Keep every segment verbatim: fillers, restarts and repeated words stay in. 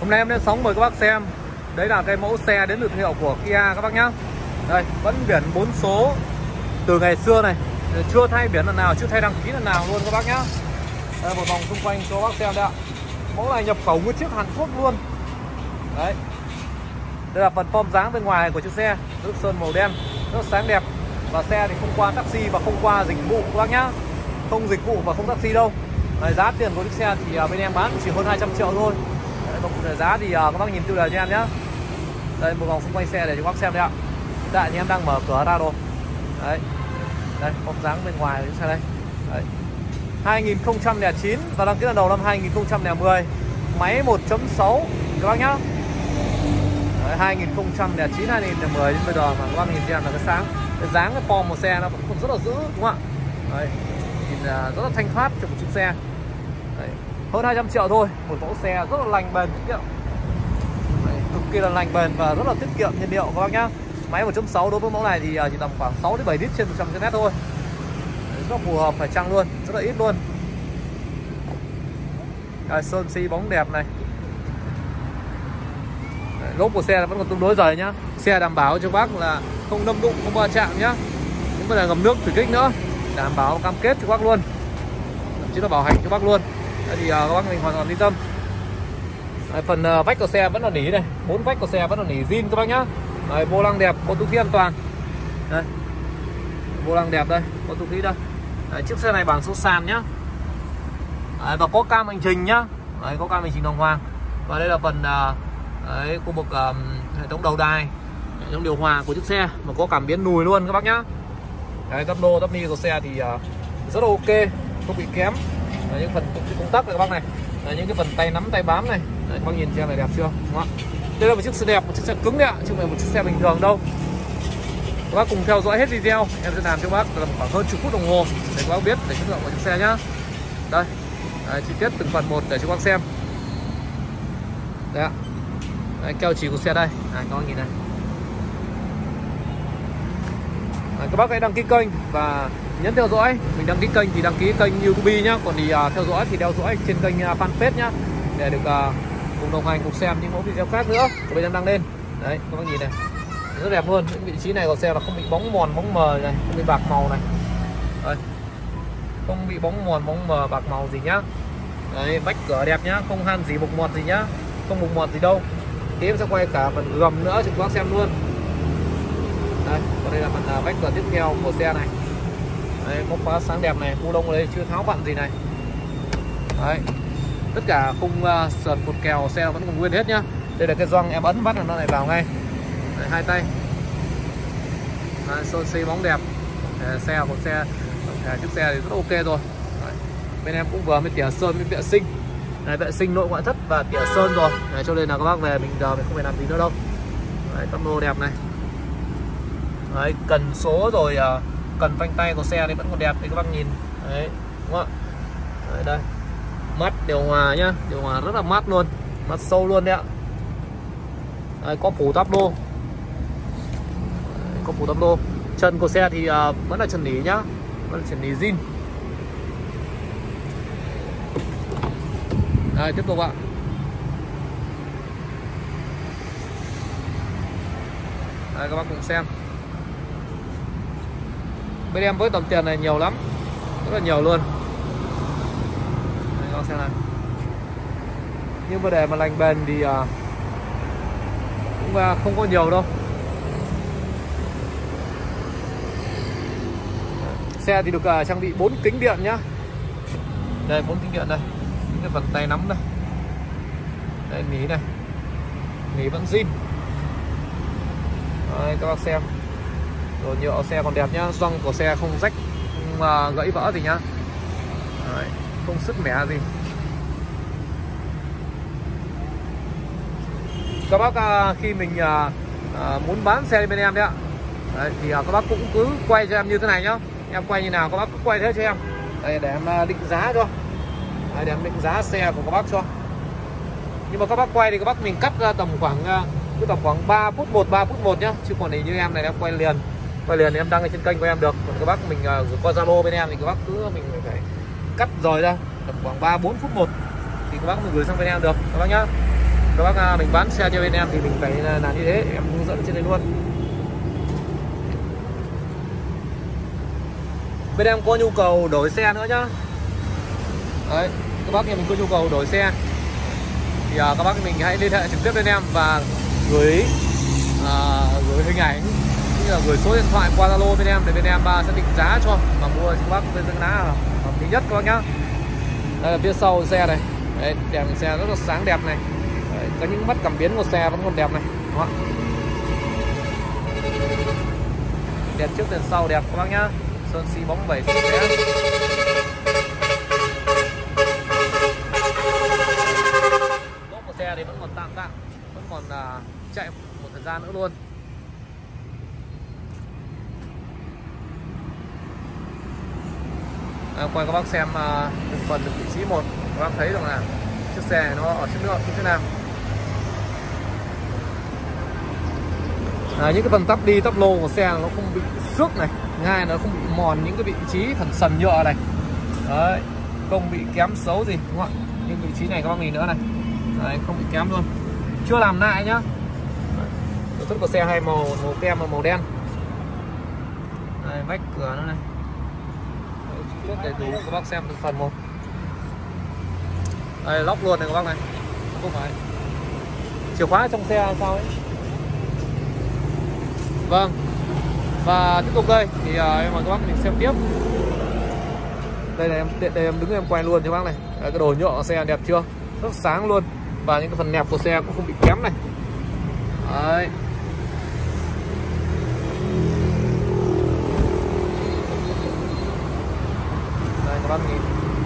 Hôm nay em lên sóng mời các bác xem. Đấy là cái mẫu xe đến từ thương hiệu của Kia các bác nhá. Đây, vẫn biển bốn số từ ngày xưa này, chưa thay biển lần nào, chưa thay đăng ký lần nào luôn các bác nhá. Đây, một vòng xung quanh cho các bác xem đây ạ. Mẫu này nhập khẩu nguyên chiếc Hàn Quốc luôn. Đấy. Đây là phần form dáng bên ngoài của chiếc xe, nước sơn màu đen, rất sáng đẹp. Và xe thì không qua taxi và không qua dịch vụ các bác nhá. Không dịch vụ và không taxi đâu. Đấy, giá tiền của chiếc xe thì bên em bán chỉ hơn hai trăm triệu thôi. Đấy, và cụ thể giá thì các bác nhìn tiêu đề cho em nhé. Đây, một vòng xung quanh xe để cho các bác xem đây ạ. Hiện tại thì em đang mở cửa ra rồi. Đấy. Đây, form dáng bên ngoài của chiếc xe đây. Đấy. hai nghìn không trăm lẻ chín và đăng ký lần đầu năm hai nghìn không trăm lẻ mười. Máy một chấm sáu các bác nhá. Đấy, hai nghìn không trăm lẻ chín hai nghìn không trăm mười đến bây giờ mà các bác nhìn xem là cái sáng, cái dáng cái form của xe nó vẫn còn rất là giữ đúng không ạ? Đấy. Nhìn rất là thanh thoát cho một chiếc xe. Đấy. Hơn hai trăm triệu thôi, một mẫu xe rất là lành bền tiết kiệm. Đấy, cực kỳ là lành bền và rất là tiết kiệm nhiên liệu các bác nhá. Máy một chấm sáu đối với mẫu này thì chỉ tầm khoảng sáu đến bảy lít trên một trăm ki lô mét thôi. Đấy, rất phù hợp, phải chăng luôn, rất là ít luôn. Đấy, sơn xi bóng đẹp này. Đấy, lốp của xe vẫn còn tương đối dày nhá. Xe đảm bảo cho bác là không đâm đụng, không va chạm nhá. Những vấn đề ngầm nước thủy kích nữa, đảm bảo cam kết cho bác luôn, thậm chí là bảo hành cho bác luôn. Đấy, thì uh, các bác mình hoàn toàn yên tâm. Đấy, phần uh, vách của xe vẫn là nỉ này, bốn vách của xe vẫn là nỉ zin các bác nhá. Đấy, vô lăng đẹp, có túi khí an toàn. Đây, vô lăng đẹp đây, có túi khí đây. Đấy, chiếc xe này bản số sàn nhá. Đấy, và có cam hành trình nhá. Đấy, có cam hành trình đồng hoàng. Và đây là phần uh, đấy, khu vực uh, hệ thống đầu đài, hệ thống điều hòa của chiếc xe mà có cảm biến lùi luôn các bác nhá. Đấy, tắp lô tắp ni của xe thì uh, rất là ok, không bị kém. Đấy, những phần công tắc này các bác này. Đấy, những cái phần tay nắm tay bám này. Đấy, các bác nhìn xem này đẹp chưa đúng không ạ? Đây là một chiếc xe đẹp, một chiếc xe cứng đấy ạ, chứ không phải một chiếc xe bình thường đâu. Các bác cùng theo dõi hết video, em sẽ làm cho bác tầm khoảng hơn chục phút đồng hồ để các bác biết để chất lượng của chiếc xe nhá. Đây, đấy, chi tiết từng phần một để cho các bác xem. Đấy ạ. Đấy, keo chỉ của xe đây, đấy, các bác nhìn này. Đấy, các bác hãy đăng ký kênh và nhấn theo dõi. Mình đăng ký kênh thì đăng ký kênh YouTube nhá, còn thì uh, theo dõi thì theo dõi trên kênh uh, fanpage nhá, để được uh, cùng đồng hành cùng xem những mẫu video khác nữa của bên em đăng lên. Đấy, các bác nhìn này, rất đẹp luôn. Những vị trí này của xe là không bị bóng mòn bóng mờ này, không bị bạc màu này. Đấy, không bị bóng mòn bóng mờ bạc màu gì nhá. Đấy, vách cửa đẹp nhá, không han gì mục mọt gì nhá, không mục mọt gì đâu. Thì em sẽ quay cả phần gầm nữa cho các bác xem luôn. Đây, còn đây là phần uh, vách cửa tiếp theo của xe này. Đấy, có khóa sáng đẹp này, bu lông ở đây chưa tháo vặn gì này. Đấy, tất cả khung uh, sườn cột kèo xe vẫn còn nguyên hết nhá. Đây là cái gioăng em ấn bắt là nó lại vào ngay. Đấy, hai tay. Đấy, sơn xi bóng đẹp. Đấy, xe một xe, Đấy, chiếc xe thì rất ok rồi. Đấy, bên em cũng vừa mới tỉa sơn mới vệ sinh. Đấy, vệ sinh nội ngoại thất và tỉa sơn rồi. Đấy, cho nên là các bác về mình giờ mình không phải làm gì nữa đâu. Đấy, tăm lô đẹp này. Đấy, cần số rồi uh, cần phanh tay của xe này vẫn còn đẹp thì các bác nhìn. Đấy, đúng không ạ? Đấy, đây. Mắt điều hòa nhá, điều hòa rất là mát luôn, mát sâu luôn đấy ạ. Đấy, có phủ táp lô. Đấy, có phủ táp lô. Chân của xe thì uh, vẫn là chân nỉ nhá, vẫn là chân nỉ zin. Đây, tiếp tục ạ. Đây, các bác cùng xem. Bên em với tầm tiền này nhiều lắm, rất là nhiều luôn. Đây, các bác xem này. Nhưng mà để mà lành bền thì uh, cũng uh, không có nhiều đâu. Xe thì được uh, trang bị bốn kính điện nhá. Đây, bốn kính điện đây. Những cái phần tay nắm đây. Đây, nỉ này. Nỉ vẫn zin. Đây, các bác xem. Rồi nhựa xe còn đẹp nhá, gioăng của xe không rách, không uh, gãy vỡ gì nhá. Đấy, không sứt mẻ gì. Các bác uh, khi mình uh, uh, muốn bán xe bên em đấy ạ. Đấy, thì uh, các bác cũng cứ quay cho em như thế này nhá. Em quay như nào các bác cứ quay thế cho em. Đây, để em uh, định giá cho. Đấy, để em định giá xe của các bác cho. Nhưng mà các bác quay thì các bác mình cắt ra tầm khoảng uh, cứ tầm khoảng ba phút một, ba phút một nhá. Chứ còn thì như em này em quay liền. Quay liền thì em đăng lên trên kênh của em được. Còn các bác mình uh, qua Zalo bên em thì các bác cứ mình phải cắt rồi ra tầm khoảng ba bốn phút một thì các bác mình gửi sang bên em được các bác nhá. các bác à, mình bán xe cho bên em thì mình phải làm như thế, em hướng dẫn trên đây luôn. Bên em có nhu cầu đổi xe nữa nhá. Đấy, các bác nhà mình có nhu cầu đổi xe thì à, các bác mình hãy liên hệ trực tiếp bên em và gửi à, gửi hình ảnh cũng như là gửi số điện thoại qua Zalo bên em để bên em à, sẽ định giá cho mà mua cho các bác bên giá là hợp lý nhất các bác nhá. Đây là phía sau xe này. Đấy, đèn xe rất là sáng đẹp này. Đấy, có những mắt cảm biến của xe vẫn còn đẹp này, đúng không? Đèn trước đèn sau đẹp các bác nhá. Sơn xi bóng bảy sạch sẽ. Lốp của xe thì vẫn còn tạm tạm, vẫn còn uh, chạy một thời gian nữa luôn. À, quay các bác xem uh, từng phần từng vị trí một, các bác thấy rằng là chiếc xe này nó ở chất lượng như thế nào. À, những cái phần tắp đi tắp lô của xe nó không bị xước này, ngay nó không bị mòn những cái vị trí phần sần nhựa này. Đấy, không bị kém xấu gì, đúng không ạ? Nhưng vị trí này các bác nhìn nữa này. Đấy, không bị kém luôn, chưa làm lại nhá. Nội thất của xe hai màu, màu kem và màu đen. Đây, vách cửa nữa này. Đấy, chi tiết đầy đủ các bác xem từng phần một. Đây, lóc luôn này các bác này, không phải chìa khóa trong xe sao ấy. Vâng, và tiếp tục đây thì uh, em mời các bác mình xem tiếp. Đây là em đây em đứng em quay luôn cho bác này. Đấy, cái đồ nhựa của xe đẹp chưa, rất sáng luôn, và những cái phần nẹp của xe cũng không bị kém này. Đấy. Đây các bác nhìn,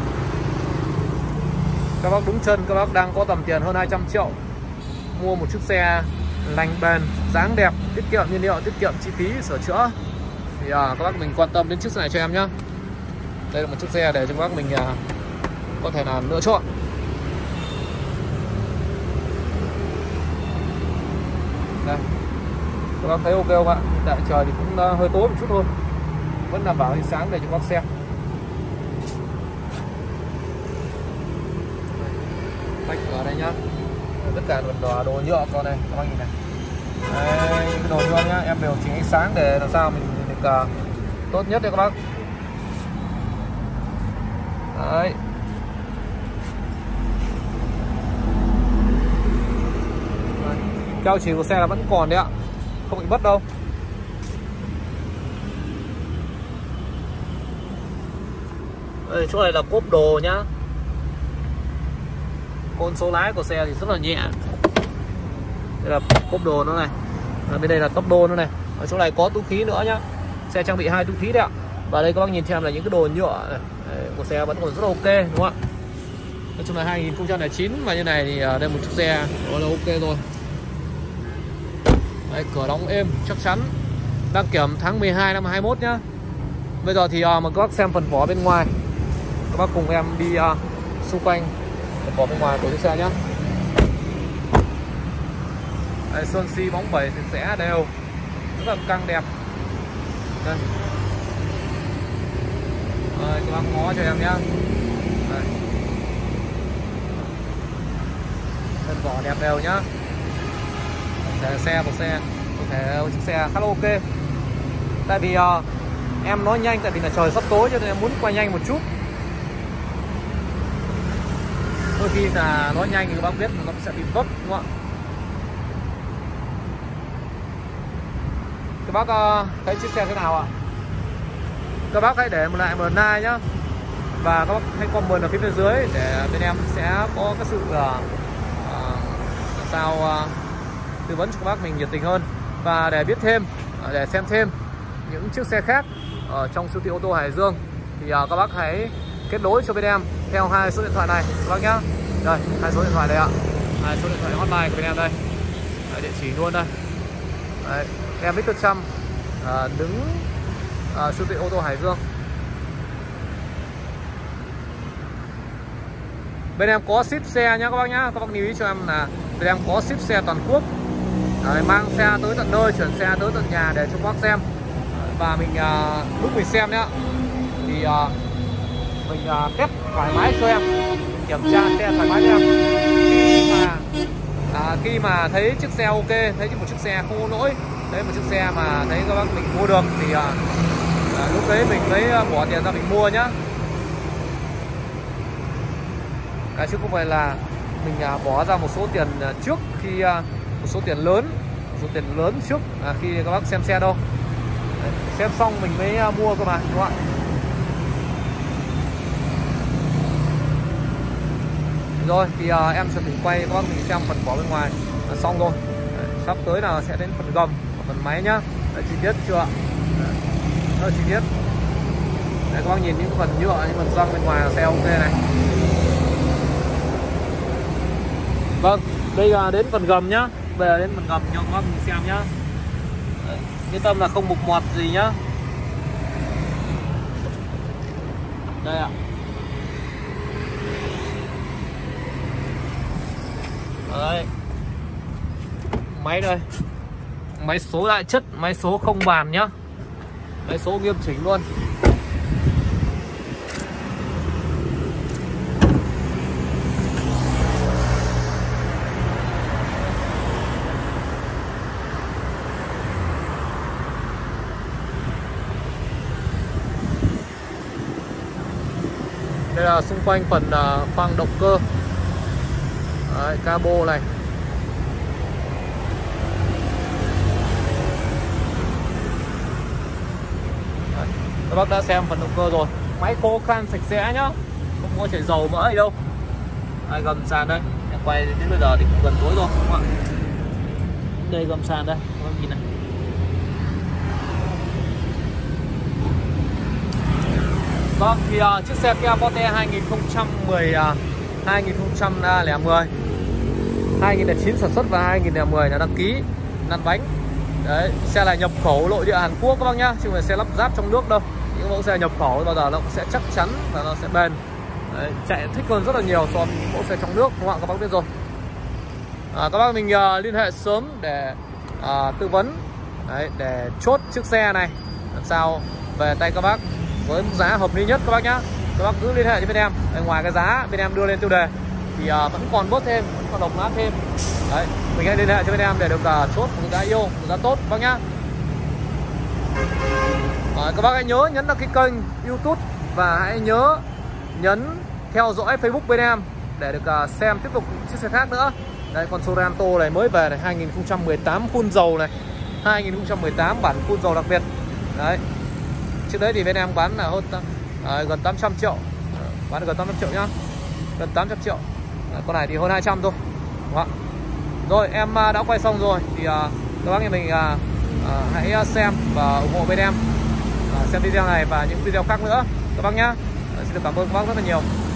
các bác đứng chân các bác đang có tầm tiền hơn hai trăm triệu mua một chiếc xe lành bền, dáng đẹp, tiết kiệm nhiên liệu, tiết kiệm chi phí sửa chữa thì à, các bác mình quan tâm đến chiếc xe này cho em nhé. Đây là một chiếc xe để cho các bác mình à, có thể là lựa chọn. Đây, các bác thấy ok không ạ? Hiện tại trời thì cũng uh, hơi tối một chút thôi, vẫn đảm bảo ánh sáng để cho các bác xem. Vách cửa đây nhá, tất cả đồ, đồ nhựa con này các bác nhìn này. Đây, những cái đồ nhựa nhá, em đều chỉnh ánh sáng để làm sao mình được uh, tốt nhất đấy các bác. Đấy. Keo chỉ của xe là vẫn còn đấy ạ, không bị mất đâu. Đây, chỗ này là cốp đồ nhá. Côn số lái của xe thì rất là nhẹ. Đây là cốp đồ nó này. Ở bên đây là tốc đô nó này. Ở chỗ này có túi khí nữa nhá. Xe trang bị hai túi khí đấy ạ. Và đây các bác nhìn xem là những cái đồ nhựa này của xe vẫn còn rất là ok, đúng không ạ? Nói chung là hai nghìn không trăm lẻ chín và như này thì đây một chiếc xe đó là ok rồi. Đây, cửa đóng êm chắc chắn. Đăng kiểm tháng mười hai năm hai mốt nhá. Bây giờ thì uh, mời các bác xem phần vỏ bên ngoài. Các bác cùng em đi uh, xung quanh phần vỏ bên ngoài của chiếc xe nhá. Đây, sơn xi bóng bẩy sạch sẽ đều, rất là căng đẹp. Đây. Đây, các bác ngó cho em nhá. Đây. Phần vỏ đẹp đều nhá. Để xe của xe có thể chiếc xe khá là ok. Tại vì uh, em nói nhanh tại vì là trời sắp tối cho nên em muốn quay nhanh một chút. Đôi khi là nói nhanh thì các bác biết nó sẽ bị vấp, đúng không ạ? Các bác uh, thấy chiếc xe thế nào ạ? Các bác hãy để một lại một like nhá. Và các bác hãy comment ở phía bên dưới để bên em sẽ có cái sự uh, uh, làm sao uh, tư vấn cho các bác mình nhiệt tình hơn. Và để biết thêm, uh, để xem thêm những chiếc xe khác ở trong siêu thị ô tô Hải Dương thì uh, các bác hãy kết nối cho bên em theo hai số điện thoại này các bác nhá. Đây, hai số điện thoại đây ạ. Hai số điện thoại hotline của bên em đây. Đây, địa chỉ luôn đây. Đấy, em Victor Trump uh, đứng uh, siêu thị ô tô Hải Dương. Bên em có ship xe nhá các bác nhá. Các bác lưu ý cho em là bên em có ship xe toàn quốc. Đấy, mang xe tới tận nơi, chuyển xe tới tận nhà để cho các bác xem. Và mình uh, lúc mình xem nhá thì uh, mình uh, test thoải mái cho em, kiểm tra xe thoải mái cho em. Khi mà khi mà thấy chiếc xe ok, thấy một chiếc xe không có lỗi, đấy một chiếc xe mà thấy các bác mình mua được thì à, à, lúc đấy mình mới bỏ tiền ra mình mua nhá. Cái chứ không phải là mình à, bỏ ra một số tiền à, trước khi à, một số tiền lớn, một số tiền lớn trước à, khi các bác xem xe đâu. Đấy, xem xong mình mới à, mua cơ mà, đúng không ạ? Rồi thì à, em sẽ thử quay các bác mình xem phần vỏ bên ngoài à, xong rồi. Đấy, sắp tới là sẽ đến phần gầm và phần máy nhá. Đấy, chi tiết chưa ạ? Rất là chi tiết. Đấy, các bác nhìn những phần nhựa, những phần răng bên ngoài là xe ok này. Vâng, đây là đến phần gầm nhá. Bây giờ đến phần gầm cho các bác mình xem nhá. Đấy, yên tâm là không mục mọt gì nhá. Đây ạ. Đấy. Máy đây. Máy số đại chất, máy số không bàn nhá. Máy số nghiêm chỉnh luôn. Đây là xung quanh phần uh, khoang động cơ. Đấy, cabo này. Đấy, các bác đã xem phần động cơ rồi. Máy khô khan sạch sẽ nhá, không có chảy dầu mỡ gì đâu. Đây, gầm sàn đây. Em quay đến bây giờ thì cũng gần tối rồi, đúng không ạ? Đây gầm sàn đây, các bác nhìn này. Vâng, thì uh, chiếc xe Kia Forte hai nghìn không trăm mười, uh, hai nghìn không trăm mười, hai nghìn không trăm lẻ chín sản xuất và hai nghìn không trăm mười là đăng ký lăn bánh. Đấy, xe này nhập khẩu nội địa Hàn Quốc các bác nhá, chứ không phải xe lắp ráp trong nước đâu. Những mẫu xe nhập khẩu bao giờ nó sẽ chắc chắn và nó sẽ bền. Đấy, chạy thích hơn rất là nhiều so với mẫu xe trong nước, đúng không ạ? Các bác biết rồi. À, các bác mình uh, liên hệ sớm để uh, tư vấn. Đấy, để chốt chiếc xe này làm sao về tay các bác với mức giá hợp lý nhất các bác nhá. Các bác cứ liên hệ với bên em. Ở ngoài cái giá bên em đưa lên tiêu đề thì uh, vẫn còn bớt thêm, vẫn còn đồng giá thêm. Đấy, mình hãy liên hệ cho bên em để được uh, chốt một giá yêu, một giá tốt các bác nhá. À, các bác hãy nhớ nhấn đăng ký kênh YouTube và hãy nhớ nhấn theo dõi Facebook bên em để được uh, xem tiếp tục chiếc xe khác nữa. Đây, con Sorento này mới về này, hai nghìn không trăm mười tám full dầu này, hai nghìn không trăm mười tám bản full dầu đặc biệt. Đấy. Trước đấy thì bên em bán là hơn à, gần tám trăm triệu, bán gần tám trăm triệu nhá, gần tám trăm triệu. À, con này thì hơn hai trăm thôi, đúng không? Rồi em đã quay xong rồi thì à, các bác nhà mình à, à, hãy xem và ủng hộ bên em, à, xem video này và những video khác nữa các bác nhá. À, xin được cảm ơn các bác rất là nhiều.